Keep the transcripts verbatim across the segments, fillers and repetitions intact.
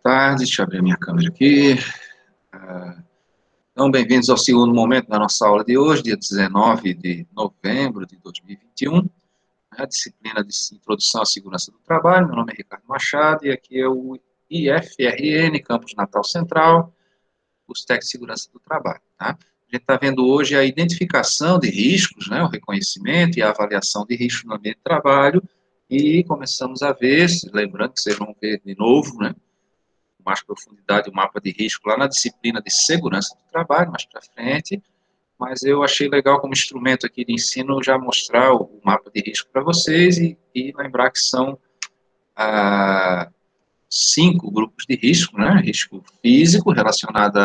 tarde, deixa eu abrir a minha câmera aqui. Então, bem-vindos ao segundo momento da nossa aula de hoje, dia dezenove de novembro de dois mil e vinte e um, a disciplina de Introdução à Segurança do Trabalho. Meu nome é Ricardo Machado e aqui é o I F R N, Campus Natal Central, curso técnico de Segurança do Trabalho. Tá? A gente está vendo hoje a identificação de riscos, né, o reconhecimento e a avaliação de riscos no ambiente de trabalho, e começamos a ver, lembrando que vocês vão ver de novo, né, com mais profundidade o mapa de risco lá na disciplina de Segurança do Trabalho, mais para frente, mas eu achei legal como instrumento aqui de ensino já mostrar o, o mapa de risco para vocês e, e lembrar que são ah, cinco grupos de risco, né, risco físico relacionado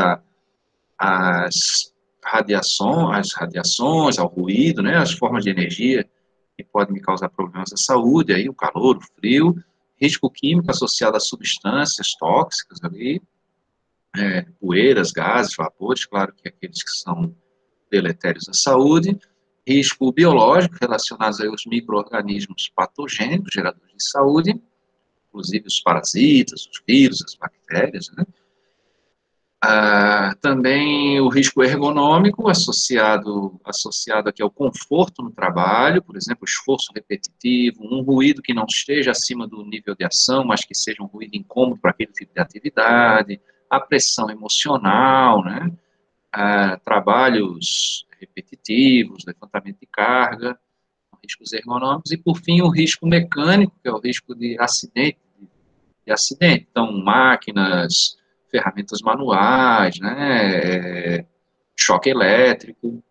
às radiações, às radiações, ao ruído, né, as formas de energia que podem me causar problemas à saúde, aí o calor, o frio, risco químico associado a substâncias tóxicas ali, é, poeiras, gases, vapores, claro que aqueles que são deletérios à saúde, risco biológico relacionados aí aos micro-organismos patogênicos, geradores de saúde, inclusive os parasitas, os vírus, as bactérias, né? Ah, também o risco ergonômico associado, associado aqui ao conforto no trabalho, por exemplo, esforço repetitivo, um ruído que não esteja acima do nível de ação, mas que seja um ruído incômodo para aquele tipo de atividade, a pressão emocional, né? Ah, trabalhos repetitivos, levantamento de carga, riscos ergonômicos, e por fim o risco mecânico, que é o risco de acidente, de acidente, então máquinas, ferramentas manuais, né, é, choque elétrico,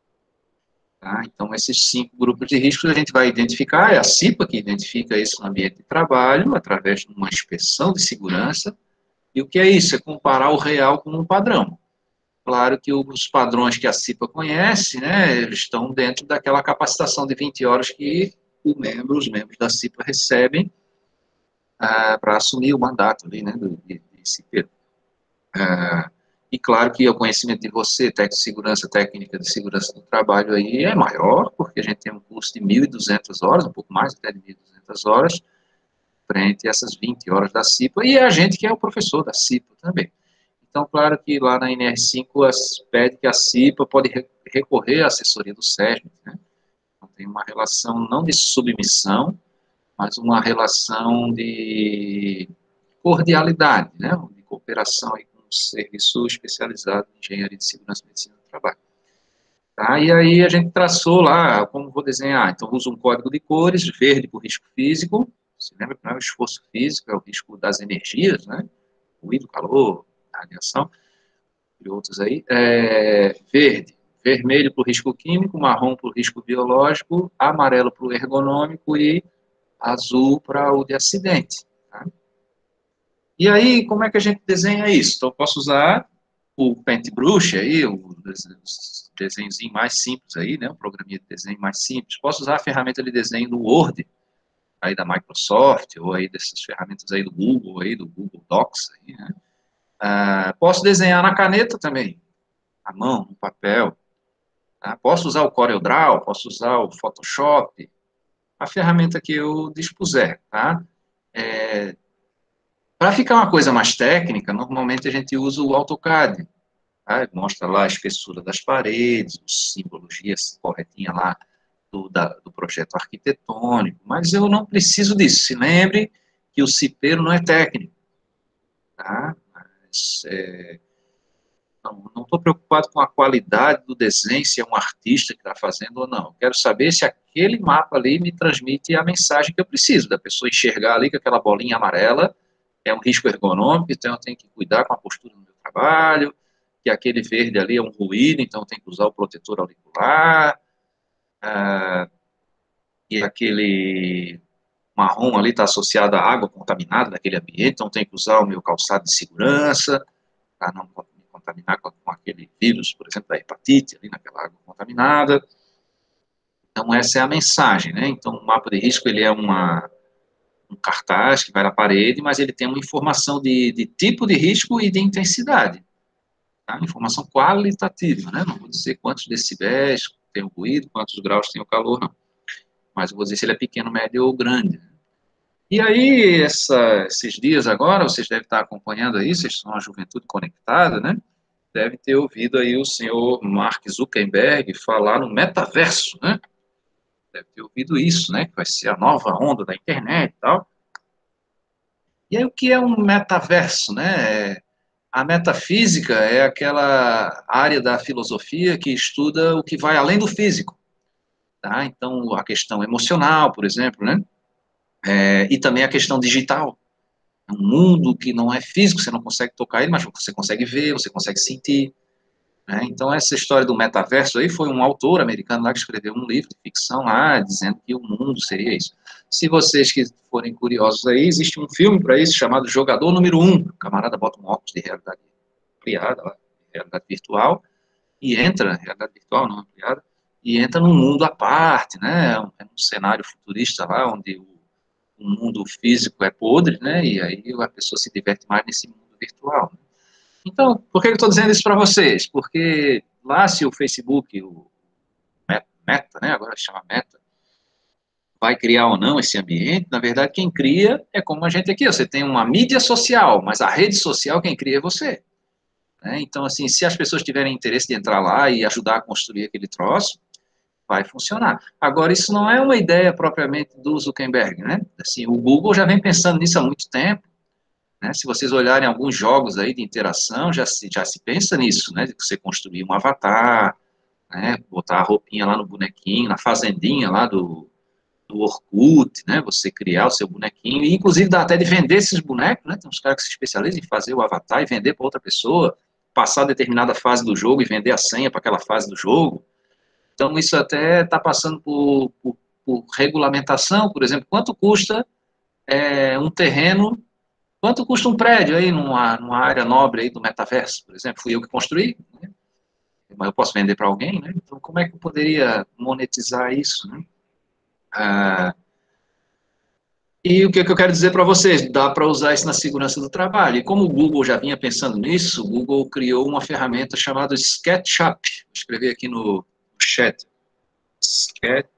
tá? Então esses cinco grupos de riscos a gente vai identificar, é a CIPA que identifica isso no ambiente de trabalho, através de uma inspeção de segurança, e o que é isso? É comparar o real com um padrão. Claro que os padrões que a CIPA conhece, né, eles estão dentro daquela capacitação de vinte horas que o membro, os membros da CIPA recebem ah, para assumir o mandato ali, né, do, de, de CIPA. Ah, e claro que o conhecimento de você, técnico de segurança, técnica de segurança do trabalho aí é maior, porque a gente tem um curso de mil e duzentas horas, um pouco mais até de mil e duzentas horas, frente a essas vinte horas da CIPA, e é a gente que é o professor da CIPA também. Então, claro que lá na N R cinco as, pede que a CIPA pode re, recorrer à assessoria do SESMIT, né? Então, tem uma relação não de submissão, mas uma relação de cordialidade, né? De cooperação aí com o serviço especializado em engenharia de segurança e medicina do trabalho. Tá? E aí a gente traçou lá, como vou desenhar, então uso um código de cores, verde para o risco físico, você lembra que não é o esforço físico, é o risco das energias, né? Ruído, calor, radiação, e outros aí, é, verde, vermelho para o risco químico, marrom para o risco biológico, amarelo para o ergonômico e azul para o de acidente. Tá? E aí, como é que a gente desenha isso? Então, eu posso usar o Paintbrush aí, o desenhozinho mais simples aí, né, um programinha de desenho mais simples. Posso usar a ferramenta de desenho do Word, aí da Microsoft, ou aí dessas ferramentas aí do Google, aí do Google Docs, aí, né? Ah, posso desenhar na caneta também, à mão, no papel. Tá? Posso usar o CorelDRAW, posso usar o Photoshop, a ferramenta que eu dispuser, tá? É, para ficar uma coisa mais técnica, normalmente a gente usa o AutoCAD, tá? Mostra lá a espessura das paredes, simbologia corretinha lá do, da, do projeto arquitetônico, mas eu não preciso disso. Se lembre que o cipeiro não é técnico, tá? Mas, é, não estou preocupado com a qualidade do desenho, se é um artista que está fazendo ou não. Eu quero saber se aquele mapa ali me transmite a mensagem que eu preciso, da pessoa enxergar ali que aquela bolinha amarela é um risco ergonômico, então eu tenho que cuidar com a postura do meu trabalho, que aquele verde ali é um ruído, então eu tenho que usar o protetor auricular, ah, e aquele marrom ali está associado à água contaminada daquele ambiente, então eu tenho que usar o meu calçado de segurança, para não me contaminar com, com aquele vírus, por exemplo, da hepatite, ali naquela água contaminada. Então, essa é a mensagem, né? Então, o mapa de risco, ele é uma, um cartaz que vai na parede, mas ele tem uma informação de, de tipo de risco e de intensidade. Tá? Informação qualitativa, né? Não vou dizer quantos decibéis tem o ruído, quantos graus tem o calor, não. Mas eu vou dizer se ele é pequeno, médio ou grande. E aí, essa, esses dias agora, vocês devem estar acompanhando aí, vocês são uma juventude conectada, né? Devem ter ouvido aí o senhor Mark Zuckerberg falar no metaverso, né? Deve ter ouvido isso, né? Que vai ser a nova onda da internet e tal. E aí, o que é um metaverso, né? É, a metafísica é aquela área da filosofia que estuda o que vai além do físico, tá? Então, a questão emocional, por exemplo, né? É, e também a questão digital. É um mundo que não é físico, você não consegue tocar ele, mas você consegue ver, você consegue sentir. Né? Então, essa história do metaverso aí foi um autor americano lá que escreveu um livro de ficção lá, dizendo que o mundo seria isso. Se vocês que forem curiosos aí, existe um filme para isso chamado Jogador Número Um. O camarada bota um óculos de realidade ampliada, lá, realidade virtual, e entra, realidade virtual não ampliada, e entra num mundo à parte, né? É um cenário futurista lá, onde o, o mundo físico é podre, né? E aí a pessoa se diverte mais nesse mundo virtual. Né? Então, por que eu estou dizendo isso para vocês? Porque lá, se o Facebook, o Meta, né, agora chama Meta, vai criar ou não esse ambiente, na verdade, quem cria é como a gente aqui. Você tem uma mídia social, mas a rede social, quem cria é você. Né? Então, assim, se as pessoas tiverem interesse de entrar lá e ajudar a construir aquele troço, vai funcionar. Agora, isso não é uma ideia propriamente do Zuckerberg, né? Assim, o Google já vem pensando nisso há muito tempo. Né? Se vocês olharem alguns jogos aí de interação, já se, já se pensa nisso, né? De você construir um avatar, né? Botar a roupinha lá no bonequinho, na fazendinha lá do, do Orkut, né? Você criar o seu bonequinho, e inclusive dá até de vender esses bonecos, né? Tem uns caras que se especializam em fazer o avatar e vender para outra pessoa, passar determinada fase do jogo e vender a senha para aquela fase do jogo. Então, isso até está passando por, por, por regulamentação, por exemplo, quanto custa é, um terreno. Quanto custa um prédio aí numa, numa área nobre aí do metaverso, por exemplo? Fui eu que construí, né? Mas eu posso vender para alguém, né? Então, como é que eu poderia monetizar isso, né? Ah, e o que, que eu quero dizer para vocês? Dá para usar isso na segurança do trabalho. E como o Google já vinha pensando nisso, o Google criou uma ferramenta chamada SketchUp. Vou escrever aqui no chat. SketchUp.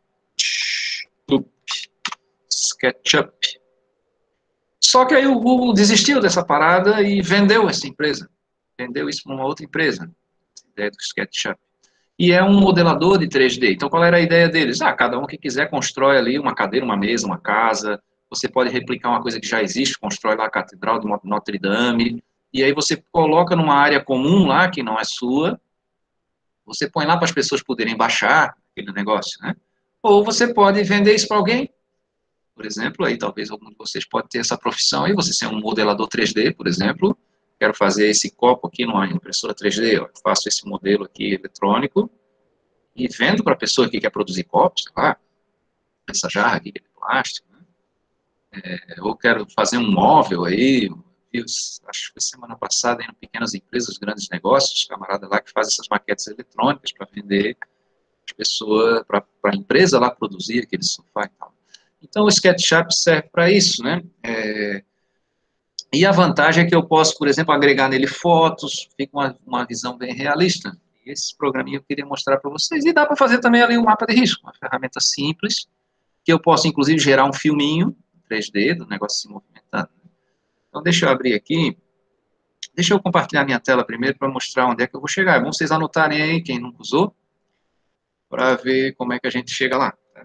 SketchUp. Só que aí o Google desistiu dessa parada e vendeu essa empresa. Vendeu isso para uma outra empresa, a ideia do SketchUp. E é um modelador de três D. Então, qual era a ideia deles? Ah, cada um que quiser constrói ali uma cadeira, uma mesa, uma casa. Você pode replicar uma coisa que já existe, constrói lá a Catedral de Notre Dame. E aí você coloca numa área comum lá, que não é sua. Você põe lá para as pessoas poderem baixar aquele negócio, né? Ou você pode vender isso para alguém. Por exemplo, aí talvez algum de vocês pode ter essa profissão aí, você ser um modelador três D, por exemplo, quero fazer esse copo aqui numa impressora três D, ó, faço esse modelo aqui eletrônico e vendo para a pessoa que quer produzir copos, sei lá, essa jarra aqui de plástico, né? É, ou quero fazer um móvel aí, eu, acho que semana passada, em pequenas empresas, grandes negócios, camarada lá que faz essas maquetes eletrônicas para vender as pessoas, para a empresa lá produzir aquele sofá e tal. Então, o SketchUp serve para isso, né? É, e a vantagem é que eu posso, por exemplo, agregar nele fotos, fica uma, uma visão bem realista. E esse programinha eu queria mostrar para vocês. E dá para fazer também ali um mapa de risco, uma ferramenta simples, que eu posso, inclusive, gerar um filminho três D do negócio se movimentando. Então, deixa eu abrir aqui. Deixa eu compartilhar minha tela primeiro para mostrar onde é que eu vou chegar. É bom vocês anotarem aí, quem nunca usou, para ver como é que a gente chega lá. Tá?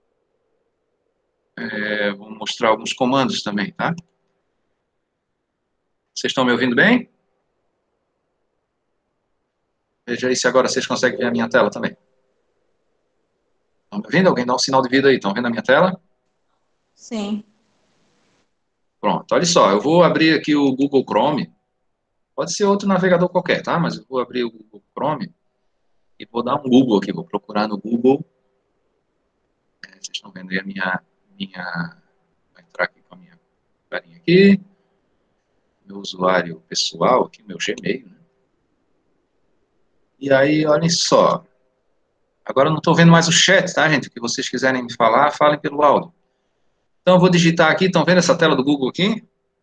É, vou mostrar alguns comandos também, tá? Vocês estão me ouvindo bem? Veja aí se agora vocês conseguem ver a minha tela também. Estão me ouvindo? Alguém dá um sinal de vida aí. Estão vendo a minha tela? Sim. Pronto, olha só. Eu vou abrir aqui o Google Chrome. Pode ser outro navegador qualquer, tá? Mas eu vou abrir o Google Chrome e vou dar um Google aqui. Vou procurar no Google. É, vocês estão vendo aí a minha... minha... Vou entrar aqui com a minha carinha aqui. Meu usuário pessoal aqui, meu Gmail, né? E aí, olhem só. Agora eu não estou vendo mais o chat, tá, gente? O que vocês quiserem me falar, falem pelo áudio. Então, eu vou digitar aqui. Estão vendo essa tela do Google aqui?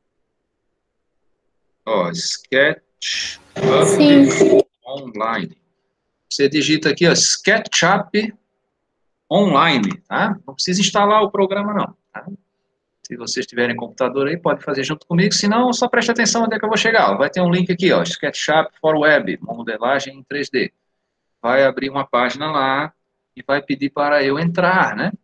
Ó, SketchUp Sim. Online. Você digita aqui, ó, SketchUp Online, tá? Não precisa instalar o programa, não. Tá? Se vocês tiverem computador aí, pode fazer junto comigo. Se não, só preste atenção onde é que eu vou chegar. Ó. Vai ter um link aqui, ó, SketchUp for Web, modelagem em três D. Vai abrir uma página lá e vai pedir para eu entrar, né?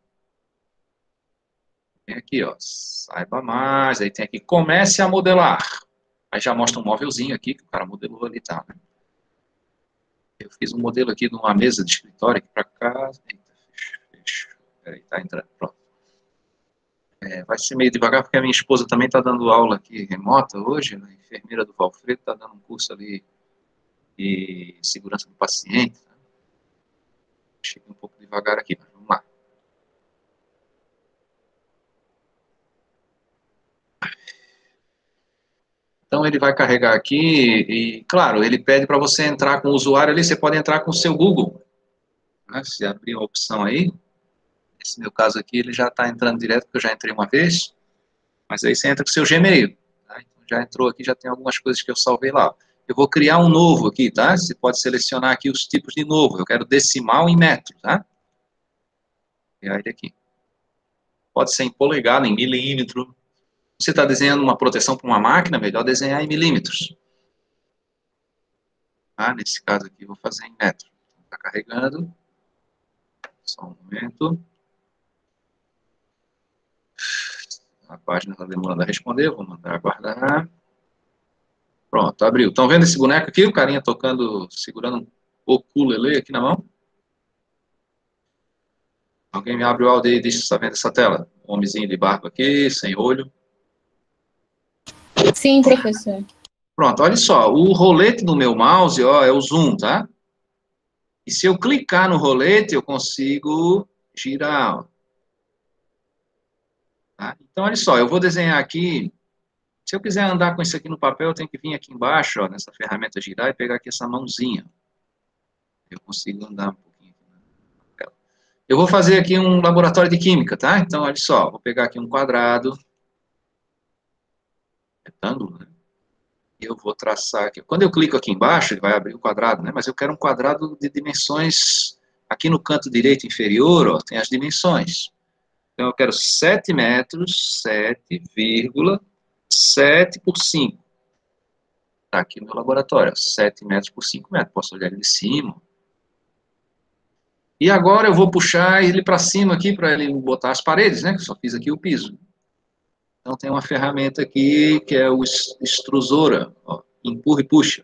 Tem aqui, ó, saiba mais. Aí tem aqui, comece a modelar. Aí já mostra um móvelzinho aqui que o cara modelou ali, tá? Né? Eu fiz um modelo aqui de uma mesa de escritório aqui para cá. Eita, fechou. Peraí, tá entrando, pronto. É, vai ser meio devagar, porque a minha esposa também está dando aula aqui remota hoje, a enfermeira do Valfredo está dando um curso ali de segurança do paciente. Tá? Chega um pouco devagar aqui, mas vamos lá. Então ele vai carregar aqui e, claro, ele pede para você entrar com o usuário ali, você pode entrar com o seu Google. Né? Se abrir a opção aí, nesse meu caso aqui, ele já está entrando direto, porque eu já entrei uma vez, mas aí você entra com o seu Gmail. Tá? Então, já entrou aqui, já tem algumas coisas que eu salvei lá. Eu vou criar um novo aqui, tá? Você pode selecionar aqui os tipos de novo. Eu quero decimal em metro, tá? E aí aqui. Pode ser em polegada, em milímetro. Você está desenhando uma proteção para uma máquina, melhor desenhar em milímetros. Tá? Nesse caso aqui, eu vou fazer em metro. Está carregando. Só um momento. A página está demorando a responder, vou mandar aguardar. Pronto, abriu. Estão vendo esse boneco aqui? O carinha tocando, segurando um ukulele aqui na mão. Alguém me abre o áudio e diz se está vendo essa tela. Um homenzinho de barba aqui, sem olho. Sim, professor. Pronto, olha só. O rolete do meu mouse, ó, é o zoom, tá? E se eu clicar no rolete, eu consigo girar. Ó. Tá? Então, olha só. Eu vou desenhar aqui. Se eu quiser andar com isso aqui no papel, eu tenho que vir aqui embaixo, ó, nessa ferramenta girar e pegar aqui essa mãozinha. Eu consigo andar um pouquinho. Eu vou fazer aqui um laboratório de química, tá? Então, olha só, vou pegar aqui um quadrado, retângulo, né? E eu vou traçar aqui. Quando eu clico aqui embaixo, ele vai abrir o quadrado, né? Mas eu quero um quadrado de dimensões, aqui no canto direito inferior, ó, tem as dimensões. Então, eu quero sete metros, sete vírgula sete por cinco. Está aqui no meu laboratório, sete metros por cinco metros. Posso olhar ele de cima. E agora eu vou puxar ele para cima aqui, para ele botar as paredes, né? Que eu só fiz aqui o piso. Então tem uma ferramenta aqui, que é o extrusora, ó, empurra e puxa.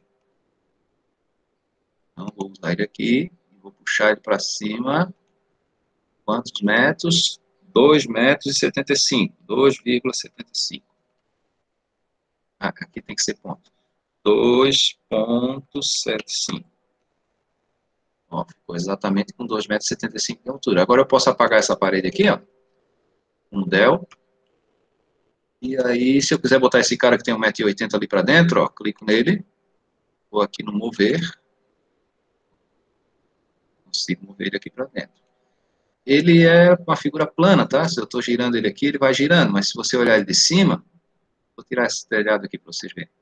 Então vou usar ele aqui, vou puxar ele para cima. Quantos metros? dois metros e setenta e cinco. dois vírgula setenta e cinco. Ah, aqui tem que ser ponto. dois vírgula setenta e cinco. Ó, ficou exatamente com dois metros e setenta e cinco de altura. Agora eu posso apagar essa parede aqui, ó. Um del. E aí, se eu quiser botar esse cara que tem um metro e oitenta ali para dentro, ó, clico nele. Vou aqui no mover. Consigo mover ele aqui para dentro. Ele é uma figura plana, tá? Se eu estou girando ele aqui, ele vai girando. Mas se você olhar ele de cima, vou tirar esse telhado aqui para vocês verem.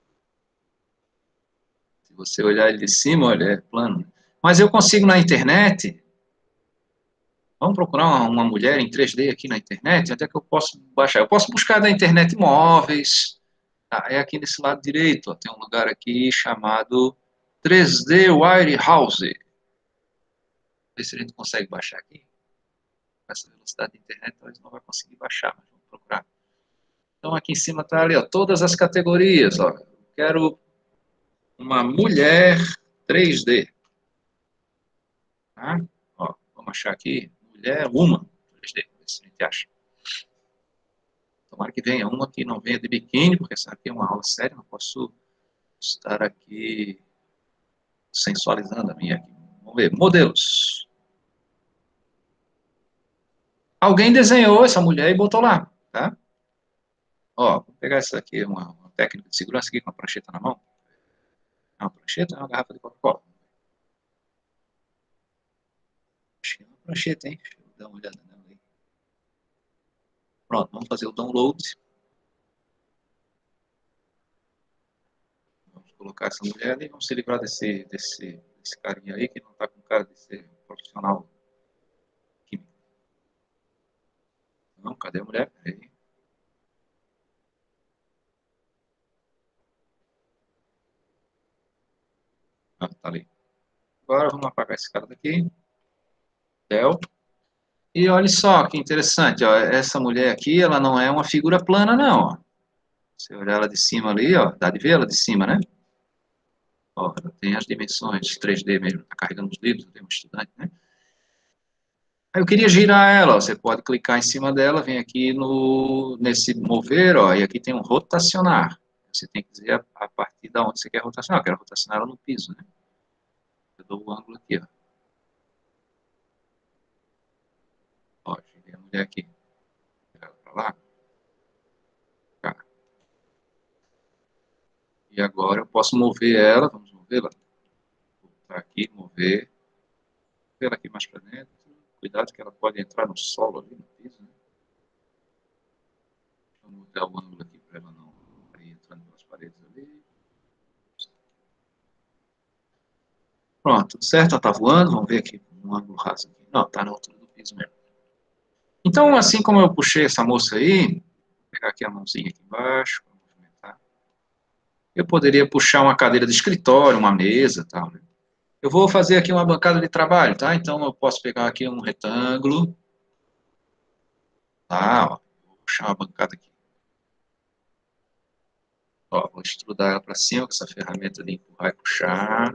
Se você olhar ele de cima, olha, é plano. Mas eu consigo na internet. Vamos procurar uma, uma mulher em três D aqui na internet? Onde é que eu posso baixar? Eu posso buscar da internet móveis. Tá, é aqui nesse lado direito. Ó, tem um lugar aqui chamado três D Warehouse. Ver se a gente consegue baixar aqui. Com essa velocidade da internet, talvez não vai conseguir baixar, mas vamos procurar. Então, aqui em cima está ali, ó, todas as categorias. Ó. Quero uma mulher três D. Tá? Ó, vamos achar aqui, mulher uma três D, ver se a gente acha. Tomara que venha uma que não venha de biquíni, porque essa aqui é uma aula séria, não posso estar aqui sensualizando a minha aqui. Vamos ver, modelos. Alguém desenhou essa mulher e botou lá, tá? Ó, vou pegar essa aqui, uma, uma técnica de segurança aqui com a prancheta na mão. É uma prancheta, é uma garrafa de Coca-Cola. Acho que é uma prancheta, hein? Deixa eu dar uma olhada nela aí. Pronto, vamos fazer o download. Vamos colocar essa mulher ali e vamos se livrar desse, desse, desse carinha aí que não está com cara de ser profissional químico. Não, cadê a mulher? Aí. Ah, tá ali. Agora vamos apagar esse cara daqui. Del. E olha só que interessante, ó, essa mulher aqui, ela não é uma figura plana, não. Ó. Você olhar ela de cima ali, ó, dá de ver ela de cima, né? Ó, ela tem as dimensões três D mesmo, tá carregando os livros, eu tenho um estudante, né? Aí eu queria girar ela, ó, você pode clicar em cima dela, vem aqui no, nesse mover, ó, e aqui tem um rotacionar. Você tem que dizer a, a partir da onde você quer rotacionar. Eu quero rotacionar ela no piso, né? Eu dou o ângulo aqui, ó. Ó, girei a mulher aqui. Vou ela pra lá. Cá. E agora eu posso mover ela, vamos movê-la. Voltar aqui, mover. Mover ela aqui mais para dentro. Cuidado que ela pode entrar no solo ali, no piso, né? Vamos mudar o ângulo aqui para ela não ir entrando pelas paredes ali. Pronto, tudo certo, ela tá voando. Vamos ver aqui um ângulo raso aqui. Não, tá na altura do piso mesmo. Então, assim como eu puxei essa moça aí, vou pegar aqui a mãozinha aqui embaixo, para movimentar. Eu poderia puxar uma cadeira de escritório, uma mesa, tal, né? Eu vou fazer aqui uma bancada de trabalho, tá? Então, eu posso pegar aqui um retângulo. Tá, ó. Vou puxar uma bancada aqui. Ó, vou extrudar ela para cima com essa ferramenta de empurrar e puxar.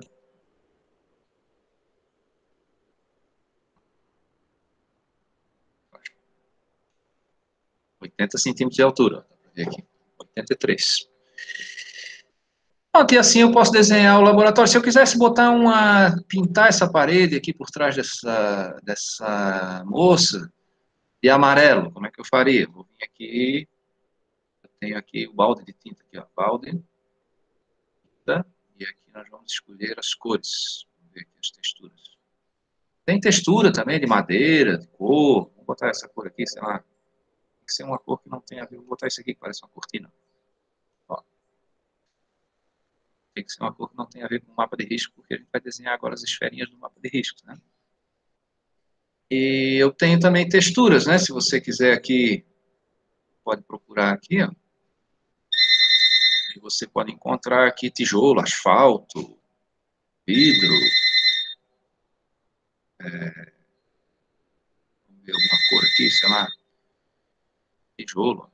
oitenta centímetros de altura, ó. Dá para ver aqui. oitenta e três. Pronto, e assim eu posso desenhar o laboratório. Se eu quisesse botar uma, pintar essa parede aqui por trás dessa, dessa moça de amarelo, como é que eu faria? Vou vir aqui, eu tenho aqui o balde de tinta aqui, ó, balde, tá? E aqui nós vamos escolher as cores. Vamos ver aqui as texturas. Tem textura também de madeira, de cor. Vou botar essa cor aqui, sei lá. Tem que ser uma cor que não tenha a ver. Vou botar isso aqui que parece uma cortina. Ó. Tem que ser uma cor que não tenha a ver com o mapa de risco, porque a gente vai desenhar agora as esferinhas do mapa de risco, né? E eu tenho também texturas, né? Se você quiser aqui, pode procurar aqui, ó. E você pode encontrar aqui tijolo, asfalto, vidro. É, vamos ver alguma cor aqui, sei lá. Tijolo.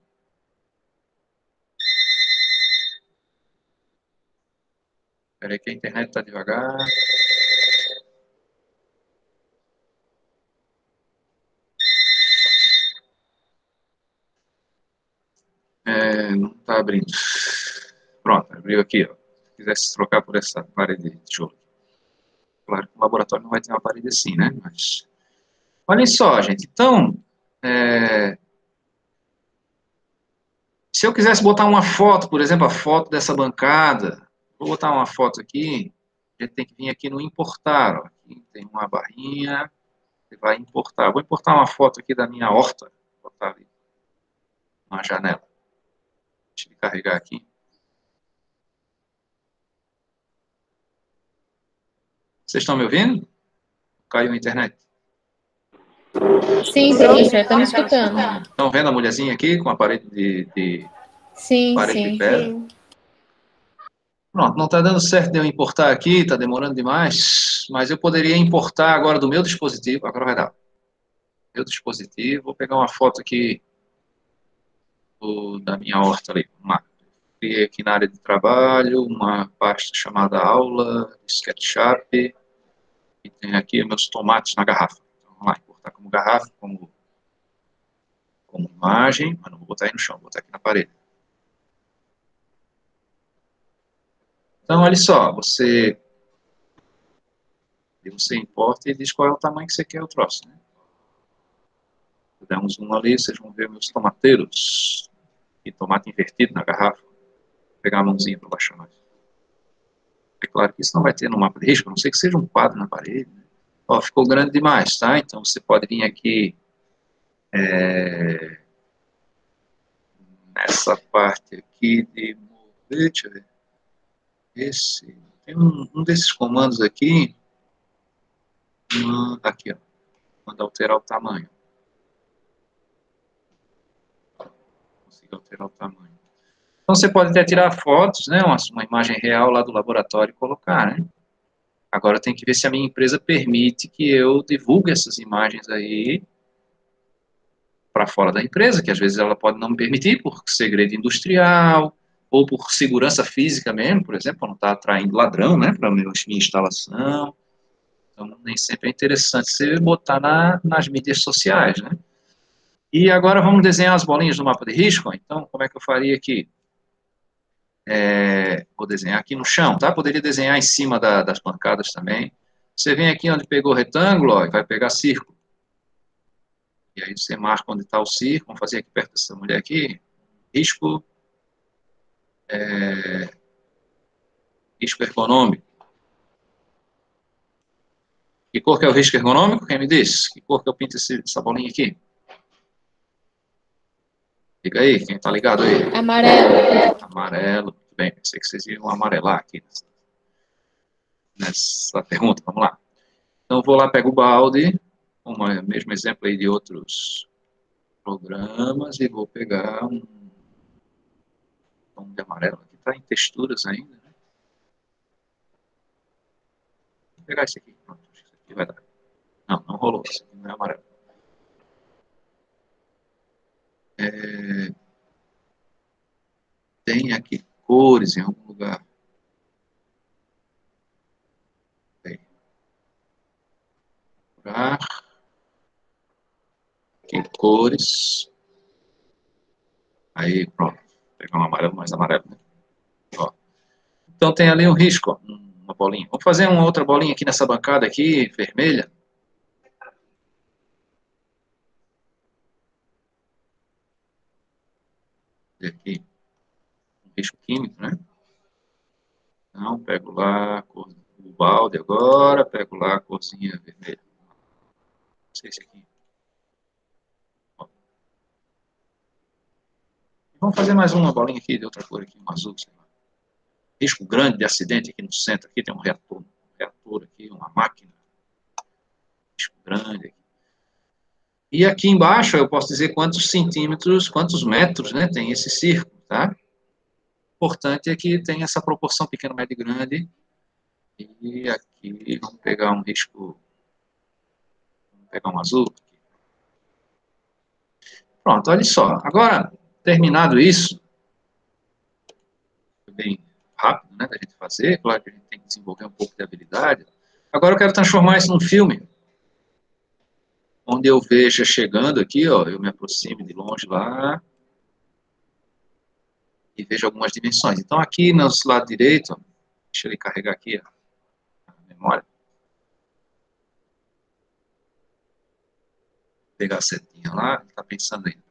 Espera aí que a internet está devagar. É, não está abrindo. Pronto, abriu aqui, ó. Se quisesse trocar por essa parede de tijolo. Claro que o laboratório não vai ter uma parede assim, né? Mas, olhem só, gente. Então, é, se eu quisesse botar uma foto, por exemplo, a foto dessa bancada, vou botar uma foto aqui, a gente tem que vir aqui no importar, ó. Aqui tem uma barrinha, você vai importar. Vou importar uma foto aqui da minha horta, vou botar ali, uma janela. Deixa eu carregar aqui. Vocês estão me ouvindo? Caiu a internet. Sim, professor, estamos escutando. Estão vendo a mulherzinha aqui com a parede de, de, Sim, parede de sim. pedra? Pronto, não está dando certo de eu importar aqui, está demorando demais, mas eu poderia importar agora do meu dispositivo, agora vai dar. Meu dispositivo, vou pegar uma foto aqui do, da minha horta ali. Uma, criei aqui na área de trabalho uma pasta chamada aula de SketchUp e tem aqui meus tomates na garrafa. Então, vamos lá, importar como garrafa, como, como imagem, mas não vou botar aí no chão, vou botar aqui na parede. Então, olha só, você, você importa e diz qual é o tamanho que você quer o troço, né? Se der um zoom ali, vocês vão ver meus tomateiros. E tomate invertido na garrafa. Vou pegar a mãozinha para baixar mais. É claro que isso não vai ter no mapa de risco, a não ser que seja um quadro na parede. Né? Ó, ficou grande demais, tá? Então você pode vir aqui é, nessa parte aqui de mover, deixa eu ver. Esse, tem um, um desses comandos aqui, um, aqui, ó, manda alterar o tamanho. Consigo alterar o tamanho. Então você pode até tirar fotos, né, uma, uma imagem real lá do laboratório e colocar, né? Agora tem que ver se a minha empresa permite que eu divulgue essas imagens aí para fora da empresa, que às vezes ela pode não me permitir por segredo industrial, ou por segurança física mesmo, por exemplo, não está atraindo ladrão, né, para a minha instalação. Então, nem sempre é interessante você botar na, nas mídias sociais, né. E agora vamos desenhar as bolinhas do mapa de risco. Então, como é que eu faria aqui? É, vou desenhar aqui no chão, tá? Poderia desenhar em cima da, das bancadas também. Você vem aqui onde pegou o retângulo, ó, e vai pegar círculo. E aí você marca onde está o círculo. Vamos fazer aqui perto dessa mulher aqui. Risco. É, risco ergonômico. Que cor que é o risco ergonômico? Quem me diz? Que cor que eu pinto esse, essa bolinha aqui? Fica aí, quem está ligado aí? Amarelo. Amarelo. Muito bem, pensei que vocês iam amarelar aqui nessa, nessa pergunta. Vamos lá. Então, eu vou lá, pego o balde, o mesmo exemplo aí de outros programas, e vou pegar um tom de amarelo. Aqui está em texturas ainda, né? Vou pegar esse aqui. Pronto, acho que isso aqui vai dar. Não, não rolou. Esse aqui não é amarelo. É... Tem aqui cores em algum lugar. Tem. Aqui, cores. Aí, pronto. Vou pegar um amarelo mais amarelo, né? Ó. Então tem ali um risco, ó, uma bolinha. Vamos fazer uma outra bolinha aqui nessa bancada aqui, vermelha. E aqui, um risco químico, né? Então, pego lá a cor do balde agora, pego lá a corzinha vermelha. Não sei se aqui. Ó. Vamos fazer mais uma bolinha aqui de outra cor aqui, um azul, sei lá. Risco grande de acidente aqui no centro, aqui tem um reator, um reator aqui, uma máquina. Risco grande aqui. E aqui embaixo eu posso dizer quantos centímetros, quantos metros, né, tem esse círculo, tá? O importante é que tem essa proporção pequeno, médio e grande. E aqui vamos pegar um risco, vamos pegar um azul. Pronto, olha só. Agora, terminado isso, foi bem rápido, né, da gente fazer. Claro que a gente tem que desenvolver um pouco de habilidade. Agora eu quero transformar isso num filme, onde eu veja chegando aqui, ó, eu me aproxime de longe lá, e vejo algumas dimensões. Então, aqui no lado direito, deixa ele carregar aqui a memória. Vou pegar a setinha lá, ele está pensando aí.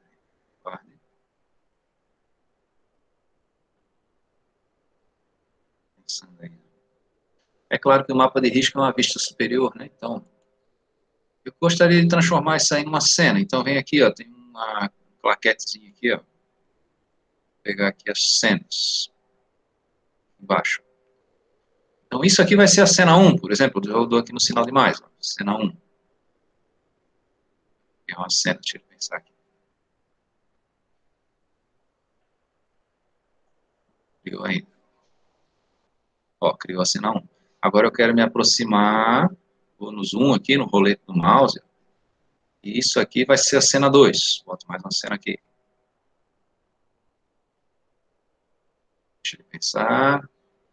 Pensando aí. É claro que o mapa de risco é uma vista superior, né? Então, eu gostaria de transformar isso aí numa cena. Então, vem aqui, ó, tem uma plaquetezinha aqui, ó. Vou pegar aqui as cenas. Embaixo. Então, isso aqui vai ser a cena um, por exemplo. Eu dou aqui no sinal de mais, ó. Cena um. É uma cena, deixa eu pensar aqui. Criou ainda. Ó, criou a cena um. Agora eu quero me aproximar, vou no zoom aqui, no rolete do mouse, e isso aqui vai ser a cena dois. Boto mais uma cena aqui. Deixa eu pensar.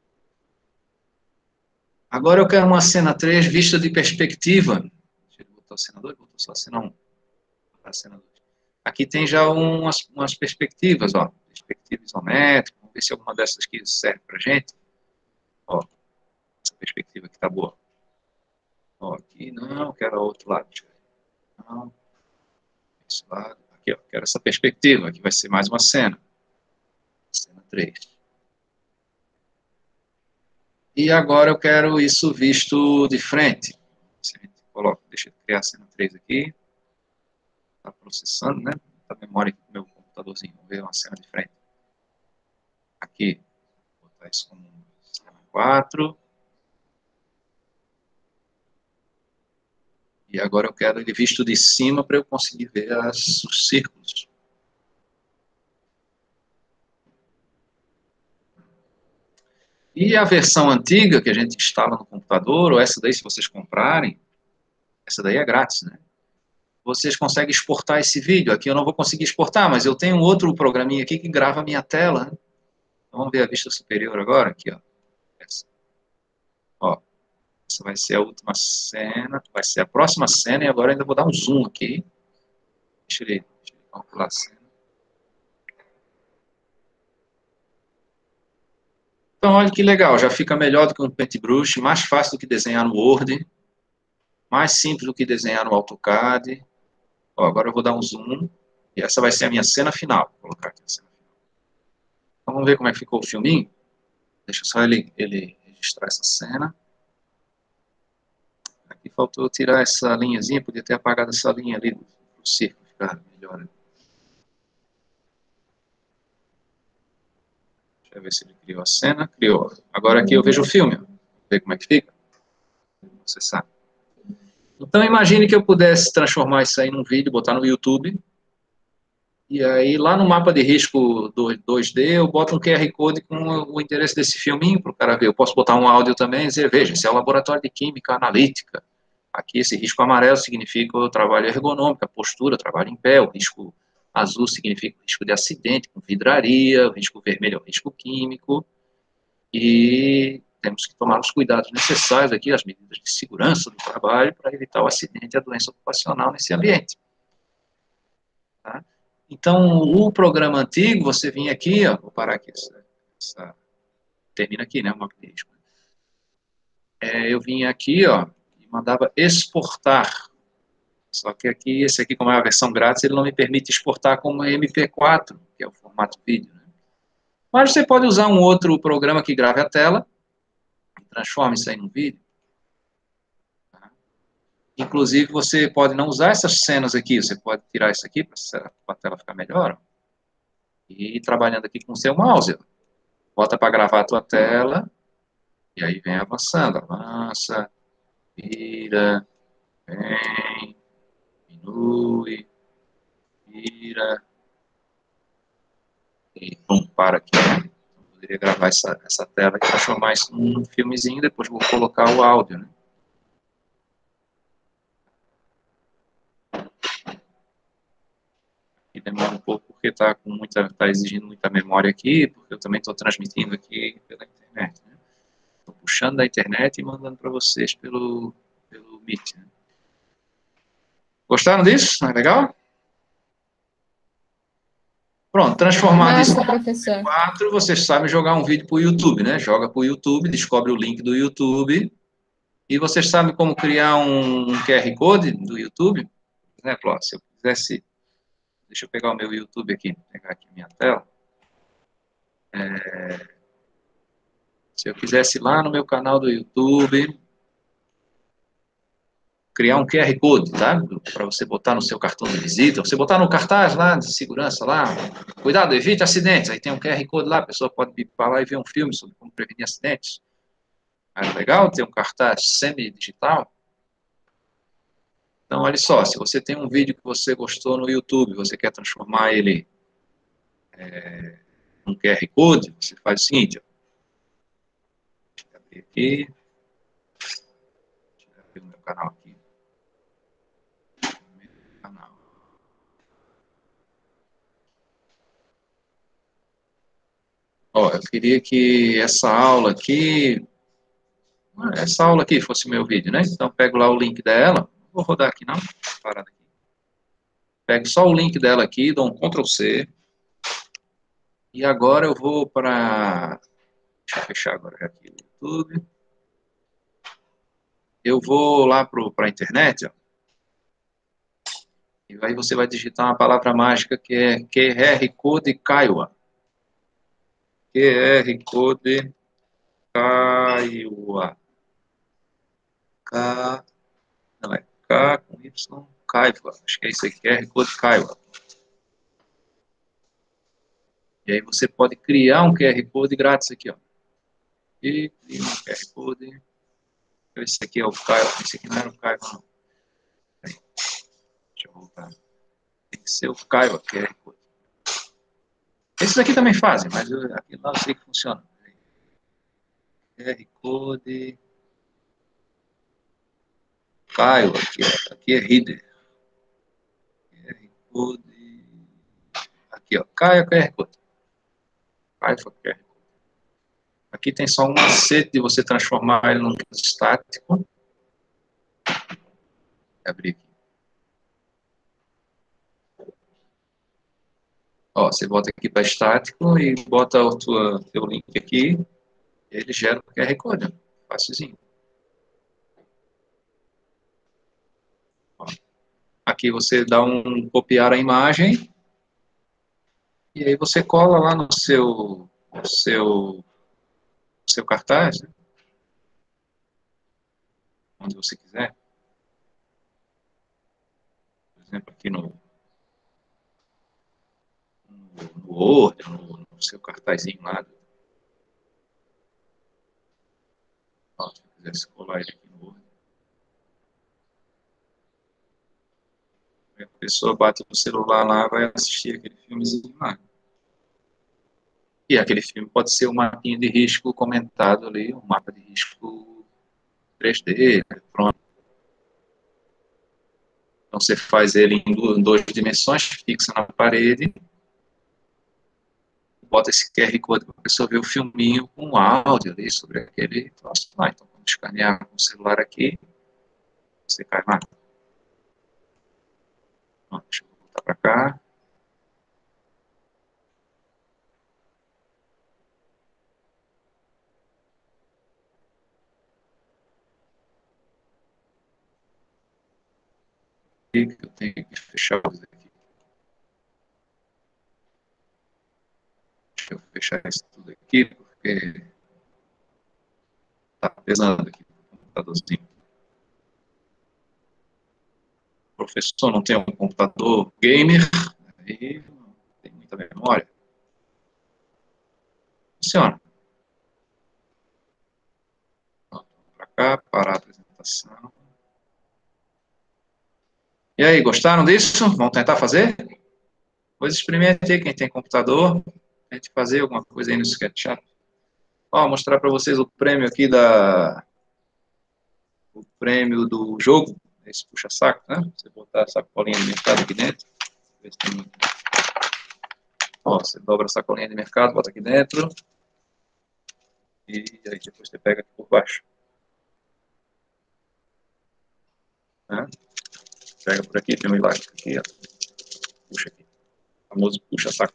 Agora eu quero uma cena três vista de perspectiva. Deixa eu botar a cena dois, botou só a cena um. A cena dois. Aqui tem já umas, umas perspectivas, ó. Perspectiva isométrica. Vamos ver se alguma dessas aqui serve pra gente. Ó, essa perspectiva aqui tá boa. Ó, aqui não, quero outro lado. Não. Esse lado. Aqui, ó, quero essa perspectiva. Aqui vai ser mais uma cena. Cena três. E agora eu quero isso visto de frente. Se a gente coloca, deixa eu criar a cena três aqui. Está processando, né? A memória do meu computadorzinho. Vamos ver uma cena de frente. Aqui. Vou botar isso como cena quatro. E agora eu quero ele visto de cima para eu conseguir ver as, os círculos. E a versão antiga que a gente instala no computador, ou essa daí se vocês comprarem, essa daí é grátis, né? Vocês conseguem exportar esse vídeo. Aqui eu não vou conseguir exportar, mas eu tenho um outro programinha aqui que grava a minha tela, né? Então, vamos ver a vista superior agora, aqui, ó. Essa. Ó, essa vai ser a última cena, vai ser a próxima cena, e agora ainda vou dar um zoom aqui. Deixa ele, deixa ele calcular a cena. Então, olha que legal, já fica melhor do que um Paintbrush, mais fácil do que desenhar no Word, mais simples do que desenhar no AutoCAD. Ó, agora eu vou dar um zoom, e essa vai ser a minha cena final. Vou colocar aqui a cena final. Então, vamos ver como é que ficou o filminho. Deixa só ele, ele registrar essa cena. Aqui faltou tirar essa linhazinha, podia ter apagado essa linha ali do, do círculo, ficar melhor. Deixa eu ver se ele criou a cena. Criou. Agora aqui eu vejo o filme. Vamos ver como é que fica. Você sabe. Então imagine que eu pudesse transformar isso aí num vídeo, botar no YouTube. E aí lá no mapa de risco do dois D eu boto um Q R Code com o interesse desse filminho para o cara ver. Eu posso botar um áudio também e dizer, veja, esse é o laboratório de química analítica. Aqui esse risco amarelo significa o trabalho ergonômico, a postura, trabalho em pé. O risco azul significa o risco de acidente com vidraria. O risco vermelho é o risco químico. E temos que tomar os cuidados necessários aqui, as medidas de segurança do trabalho para evitar o acidente e a doença ocupacional nesse ambiente. Tá? Então, o programa antigo, você vinha aqui, ó, vou parar aqui, essa, essa, termina aqui, né, o mapa de risco. É, eu vinha aqui, ó, e mandava exportar. Só que aqui, esse aqui, como é a versão grátis, ele não me permite exportar como M P quatro, que é o formato vídeo. Né? Mas você pode usar um outro programa que grave a tela, e transforme isso aí num vídeo. Tá? Inclusive, você pode não usar essas cenas aqui, você pode tirar isso aqui para a tela ficar melhor. Ó. E ir trabalhando aqui com o seu mouse. Ó. Bota para gravar a tua tela, e aí vem avançando. Avança, vira, vem, diminui, vira, e pum, para aqui. Né? Eu poderia gravar essa, essa tela e transformar isso num filmezinho, depois vou colocar o áudio. Né? E demora um pouco porque está com muita, tá exigindo muita memória aqui, porque eu também estou transmitindo aqui pela internet. Né? Estou puxando da internet e mandando para vocês pelo, pelo Meet. Né? Gostaram disso? Não é legal? Pronto, transformado Massa, isso professor. em quatro, vocês sabem jogar um vídeo para o YouTube, né? Joga para o YouTube, descobre o link do YouTube, e vocês sabem como criar um, um Q R Code do YouTube? Por exemplo, ó, se eu quisesse, deixa eu pegar o meu YouTube aqui, pegar aqui minha tela. É, se eu quisesse lá no meu canal do YouTube, criar um Q R Code, tá? Para você botar no seu cartão de visita, você botar no cartaz lá de segurança lá, cuidado, evite acidentes, aí tem um Q R Code lá, a pessoa pode ir para lá e ver um filme sobre como prevenir acidentes. É legal ter um cartaz semi-digital? Então, olha só, se você tem um vídeo que você gostou no YouTube, você quer transformar ele é, num Q R Code, você faz o seguinte, ó. Deixa eu abrir aqui, deixa eu abrir o meu canal aqui. Ó, eu queria que essa aula aqui, essa aula aqui fosse o meu vídeo, né? Então, pego lá o link dela, não vou rodar aqui não, parado aqui. Pego só o link dela aqui, dou um control C, e agora eu vou para, deixa eu fechar agora aqui o YouTube, eu vou lá para a internet, ó, e aí você vai digitar uma palavra mágica que é Q R Code Kaiwa. Q R Code Kaiwa. K, não é K com Y, Kaiwa. Acho que é isso aí, Q R Code Kaiwa. E aí você pode criar um Q R Code grátis aqui, ó. E cria um Q R Code. Esse aqui é o Kaiwa. Esse aqui não era o Kaiwa, não. Aí, deixa eu voltar. Tem que ser o Kaiwa, Q R Code. Esses aqui também fazem, mas eu, aqui não sei que funciona. Q R Code. Caio, aqui, ó. Aqui é Reader. Q R Code. Aqui, ó. Caio, Q R Code. Caio foi Q R Code. Aqui tem só um macete de você transformar ele num estático. Vou abrir aqui. Ó, você bota aqui para estático e bota o tua, teu link aqui, e ele gera o Q R Code. Facilzinho. Ó, aqui você dá um copiar a imagem, e aí você cola lá no seu, no seu, seu cartaz, né? Onde você quiser. Por exemplo, aqui no, no, no Word, no, no seu cartazinho lá. Ó, se eu quisesse colar ele aqui no Word. A pessoa bate no celular lá, vai assistir aquele filmezinho lá. E aquele filme pode ser um mapinha de risco comentado ali, um mapa de risco três D, pronto. Então você faz ele em duas, em duas dimensões, fixa na parede, bota esse Q R Code para a pessoa ver o filminho com áudio ali sobre aquele troço lá. Então, vamos escanear com o celular aqui, você cai lá. Pronto, deixa eu voltar para cá. Eu tenho que fechar isso aqui. Deixa eu fechar isso tudo aqui, porque está pesando aqui o computadorzinho. O professor não tem um computador gamer, aí não tem muita memória. Funciona. Vamos para cá, parar a apresentação. E aí, gostaram disso? Vamos tentar fazer? Pois experimente aí, quem tem computador, tente fazer alguma coisa aí no SketchUp. Ó, vou mostrar para vocês o prêmio aqui da... o prêmio do jogo, esse puxa-saco, né? Você botar a sacolinha de mercado aqui dentro. Ó, você dobra a sacolinha de mercado, bota aqui dentro. E aí depois você pega aqui por baixo. Né? Pega por aqui, tem um elástico aqui, ó. Puxa aqui. O famoso puxa-saco.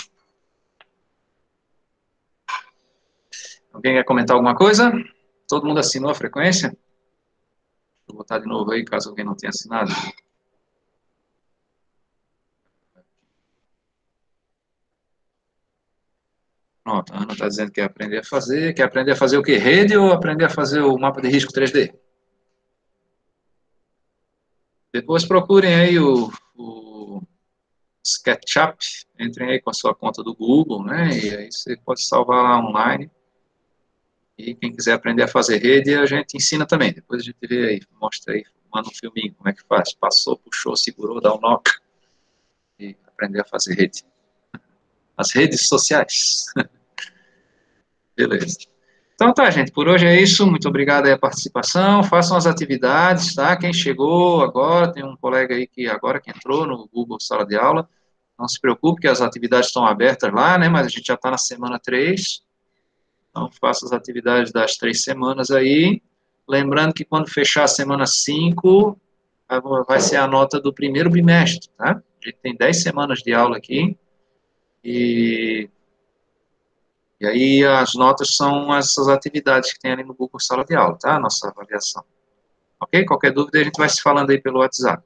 Alguém quer comentar alguma coisa? Todo mundo assinou a frequência? Vou botar de novo aí, caso alguém não tenha assinado. Pronto, a Ana está dizendo que quer aprender a fazer. Quer aprender a fazer o quê? Rede ou aprender a fazer o mapa de risco três D? Depois procurem aí o, o SketchUp, entrem aí com a sua conta do Google, né? E aí você pode salvar lá online. E quem quiser aprender a fazer rede, a gente ensina também. Depois a gente vê aí, mostra aí, manda um filminho, como é que faz. Passou, puxou, segurou, dá um nó. E aprender a fazer rede. As redes sociais. Beleza. Então tá, gente, por hoje é isso. Muito obrigado aí a participação. Façam as atividades, tá? Quem chegou agora, tem um colega aí que agora que entrou no Google Sala de Aula. Não se preocupe que as atividades estão abertas lá, né? Mas a gente já está na semana três. Então, faça as atividades das três semanas aí. Lembrando que quando fechar a semana cinco, vai ser a nota do primeiro bimestre, tá? A gente tem dez semanas de aula aqui. E, e aí as notas são essas atividades que tem ali no Google Sala de Aula, tá? Nossa avaliação. Ok? Qualquer dúvida a gente vai se falando aí pelo WhatsApp.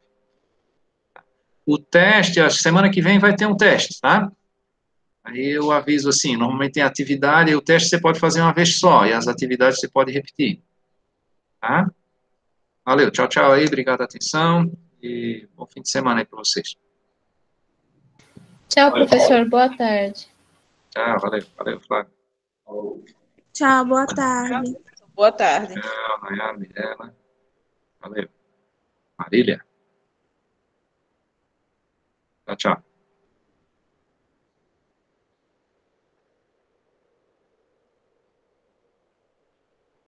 O teste, a semana que vem vai ter um teste, tá? Aí eu aviso assim, normalmente tem atividade, e o teste você pode fazer uma vez só, e as atividades você pode repetir. Tá? Valeu, tchau, tchau aí, obrigado pela atenção, e bom fim de semana aí para vocês. Tchau, professor, boa tarde. Tchau, valeu, valeu, Flávio. Tchau, boa tarde. Boa tarde. Tchau, Nayara, Mirella. Valeu. Marília. Tchau, tchau.